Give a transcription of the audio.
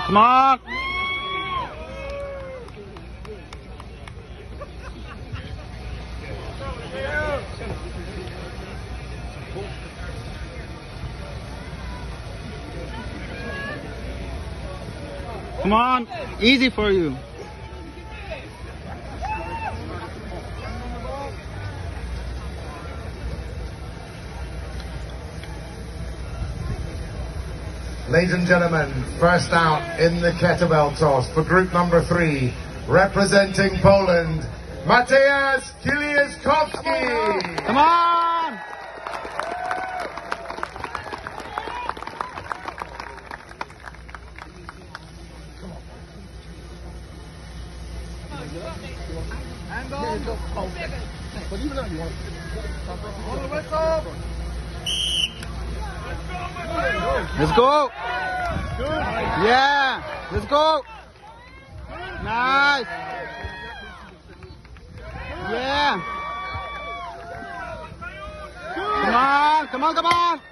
Come on. Come on. Easy for you. Ladies and gentlemen, first out in the kettlebell toss for group number 3, representing Poland, Mateusz Kiliaszkowski. Come on! Let's go! Yeah! Let's go! Nice! Yeah! Come on! Come on! Come on!